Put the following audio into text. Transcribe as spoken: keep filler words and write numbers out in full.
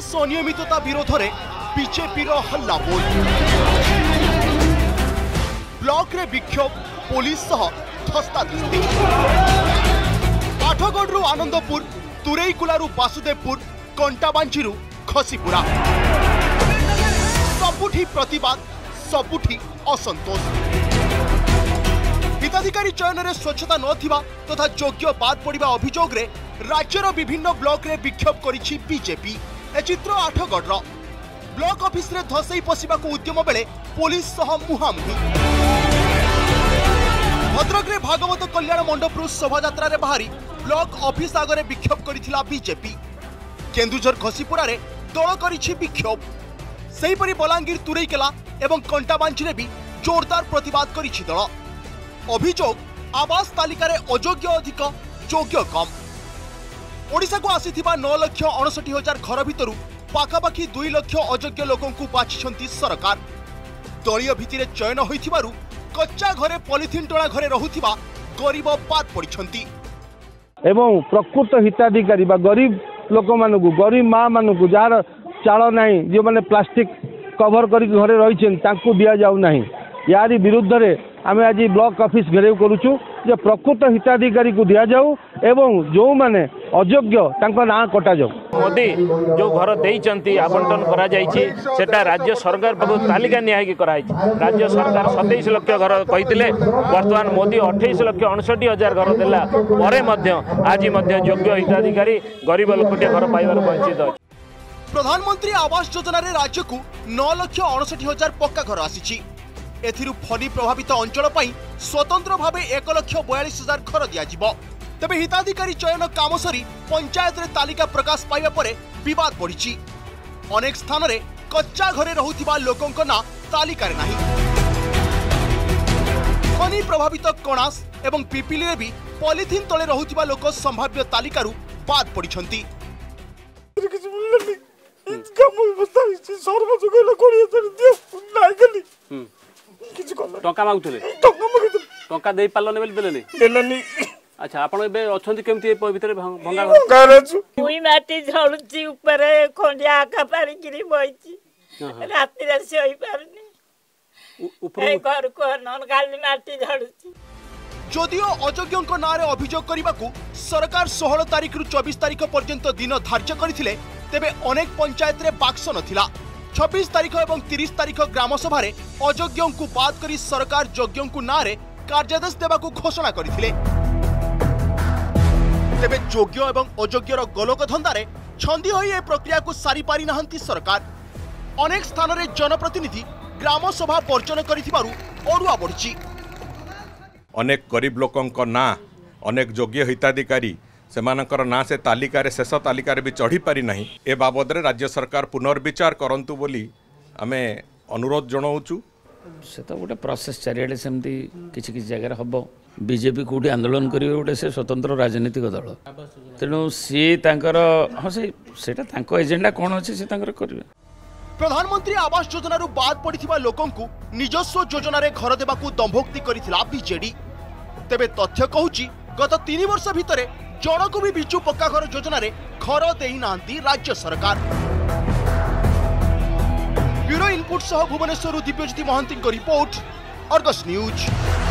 विकास अनियमितता विरोध में बीजेपी हल्ला बोल ब्लॉक रे विक्षोभ पुलिस सह धस्ताधस्ती आठगढ़ आनंदपुर तुरईकुलारू वासुदेवपुर कंटाबांची खसीपुरा सबुठी प्रतिवाद सबुठी असंतोष हिताधिकारी चयन में स्वच्छता नथिबा तथा योग्य बाद पड़ा अभियोग रे राज्यर विभिन्न ब्लॉक रे विक्षोभ करिछि बीजेपी। ए चित्र आठगढ़ ब्लॉक ऑफिस रे धसई पशिबा को उद्यम बेले पुलिस सह मुहांमुही भद्रक रे भागवत कल्याण मंडपरू शोभायात्रा रे बाहरी ब्लॉक ऑफिस आगरे विक्षोभ करिथिला बीजेपी। केन्दुझर खसीपुरा रे दल करिछि विक्षोभ सेहीपरि बलांगीर तुरईकेला एवं कंटाबांची रे भी जोरदार प्रतिवाद करिछि दल। अभियोग आवास तालिका रे अयोग्य अधिक योग्य कम ओडिशा को आसीथिबा नौ लक्ष अड़सठ हजार घर भितरु पाखापाखि दुई लक्ष अयोग्य लोकों को बाछिछंती सरकार। दलीय भित्तिरे चयन होइथिबारु कच्चा घरे पॉलिथिन टोळा घरे रहुथिबा गरीब बाद पड़िछंती एवं प्रकृत हिताधिकारी बा गरीब लोक मानकु गरीब माँ मानकु जार चाल नाही जो माने प्लास्टिक कवर करी घरे रहिछन तांकु दिया जाउ नाही। यारी विरुद्ध रे आमे आज ब्लॉक ऑफिस घेराव करूछु जे प्रकृत हिताधिकारी को दिया जाऊ एवं जो माने अयोग्य तांको ना कटा जाऊ। मोदी जो घर देइचंती आवंटन करा जायछि सेटा राज्य सरकार पाखु तालिका न्याय कराई राज्य सरकार सत्ताईस लाख घर कहितिले वर्तमान मोदी अट्ठाईस लाख अड़सठ हजार घर देला परे मध्य आज मध्य योग्य हिताधिकारी गरीब लोकटे घर पाइबार वंचित अछि। प्रधानमंत्री आवास योजना रे राज्य को नौ लक्ष अड़सठ हजार पक्का घर आसीछि। एथिरु फनी प्रभावित अंचल पई स्वतंत्र भावे एक लक्ष बयालीस हजार घर दियाजिबो। तबे हिताधिकारी चयन काम सरी पंचायत रे तालिका प्रकाश पाइबा परे विवाद बढ़िछि। अनेक स्थान रे कच्चा घरे रहुथिबा लोकंक ना तालिका रे नाही। फनी प्रभावित कणास एवं पिपिली रे भी पॉलिथिन तळे रहुथिबा लोक संभाव्य तालिकारु बाद पड़िछंती। टंका मागुଥିଲେ टंका दे पालन बेल देलेनी देलेनी। अच्छा आपण एबे अछंती केमती भीतर भंगा मुई माटी झळुची ऊपर खंडिया आका पारी किरी बइची राती रे सोई पारनी ऊपर ए घर को नन गाली माटी झळुची। जदियो अयोग्यंक नारे अभियोग करबाकू सरकार सोलह तारिख रु चौबीस तारिख पर्यंत दिन धार्य करथिले तेबे अनेक पंचायत रे बाक्स नथिला। छब्बीस तारिख और तीस तारिख ग्राम सभा अयोग्यों को बाद करी सरकार योग्यों को नारे कार्यादेश देवाकू घोषणा करथिले। तेबे योग्य एवं अयोग्यर गोलक धंदारे छंदी होई ए प्रक्रिया को सारी पारी नाहंती सरकार। अनेक स्थान रे जनप्रतिनिधि ग्राम सभा वर्जन करिथिबारु अडुआ बढ़िछि। अनेक गरीब लोकंक ना अनेक योग्य हिताधिकारी सेमानकर ना से तालिका रे शेष तालिका रे भी चढ़ी पारि नाही। ए बाबद रे राज्य सरकार पुनर्विचार करंतु बोली आमे अनुरोध जणाउछु। से तो गोटे प्रोसेस चारिआडे सेमती किछि किछि जगह रे हबो बीजेपी कोठी आंदोलन करिवे गोटे से स्वतंत्र राजनीतिक दल तेणु सी तांकर हां से सेटा तांको एजेंडा कोन अछि से तांकर करिवे। प्रधानमंत्री आवास योजना रु बाद पड़िथिबा लोकंकु निजस्व योजना रे घर देबाकू दंभोक्ति करिथिला बीजेडी। तेबे तथ्य कहूची गत तीन वर्ष भितरे जनकू भी बिजु पक्का घर योजना रे घर देई नांती राज्य सरकार। ब्यूरो इनपुट सह भुवनेश्वर दिव्यज्योति महांती को रिपोर्ट अर्गस न्यूज।